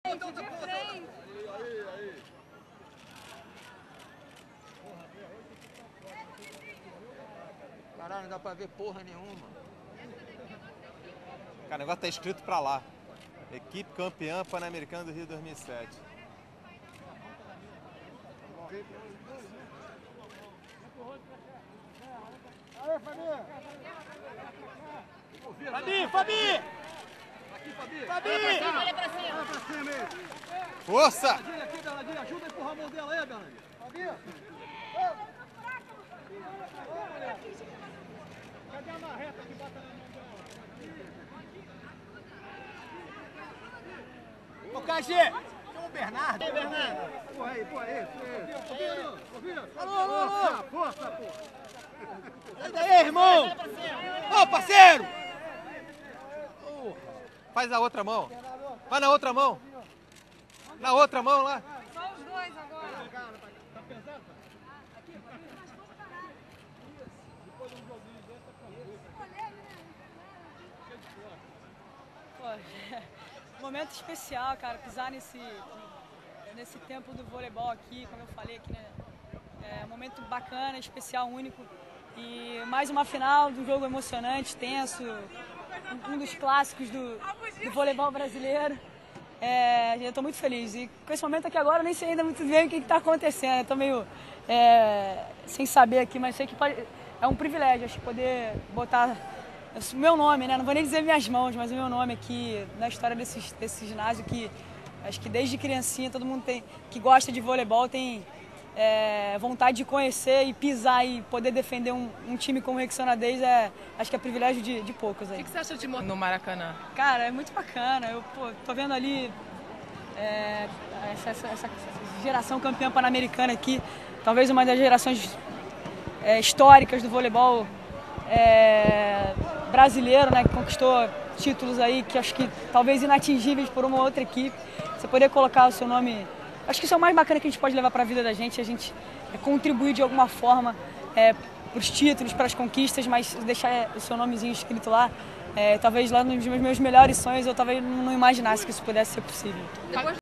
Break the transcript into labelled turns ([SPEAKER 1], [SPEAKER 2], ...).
[SPEAKER 1] Caralho, não dá pra ver porra nenhuma.
[SPEAKER 2] Cara, o negócio tá escrito pra lá. Equipe campeã Pan-Americana do Rio 2007.
[SPEAKER 3] Aê, Fabi!
[SPEAKER 1] Fabi, Fabi!
[SPEAKER 3] Aqui, Fabi!
[SPEAKER 1] Fabi!
[SPEAKER 3] Olha pra cima! Olha pra cima aí!
[SPEAKER 2] Força!
[SPEAKER 3] Beladinha aqui, Beladinha! Ajuda a empurrar a mão dela aí, Beladinha! Fabi! Cadê a marreta que bota na mão dela?
[SPEAKER 1] Ô, KG! Chama o Bernardo! Ei, Bernardo!
[SPEAKER 3] Porra aí, porra aí! Ouviram?
[SPEAKER 1] Alô, alô, alô!
[SPEAKER 3] Força, porra!
[SPEAKER 1] Sai daí, irmão! Ô, parceiro!
[SPEAKER 2] Faz a outra mão. Vai na outra mão. Na outra mão lá.
[SPEAKER 4] Só os dois agora.
[SPEAKER 3] Tá pesado?
[SPEAKER 4] Momento especial, cara, pisar nesse tempo do voleibol aqui, como eu falei aqui, né? É um momento bacana, especial, único. E mais uma final de um jogo emocionante, tenso, um dos clássicos do voleibol brasileiro. Eu estou muito feliz. E com esse momento aqui agora eu nem sei ainda muito bem o que está acontecendo. Eu estou meio sem saber aqui, mas sei que é um privilégio, acho que poder botar o meu nome, né? Não vou nem dizer minhas mãos, mas o meu nome aqui na história desse ginásio que acho que desde criancinha todo mundo que gosta de voleibol tem vontade de conhecer e pisar e poder defender um time como o Rexonadez, acho que é privilégio de poucos aí.
[SPEAKER 5] O que você acha de no Maracanã?
[SPEAKER 4] Cara, é muito bacana. Eu tô vendo ali essa geração campeã pan-americana aqui, talvez uma das gerações históricas do voleibol brasileiro, né, que conquistou títulos aí que acho que talvez inatingíveis por uma outra equipe. Você poder colocar o seu nome, acho que isso é o mais bacana que a gente pode levar para a vida da gente, a gente contribuir de alguma forma para os títulos, para as conquistas, mas deixar o seu nomezinho escrito lá, talvez lá nos meus melhores sonhos eu talvez não imaginasse que isso pudesse ser possível.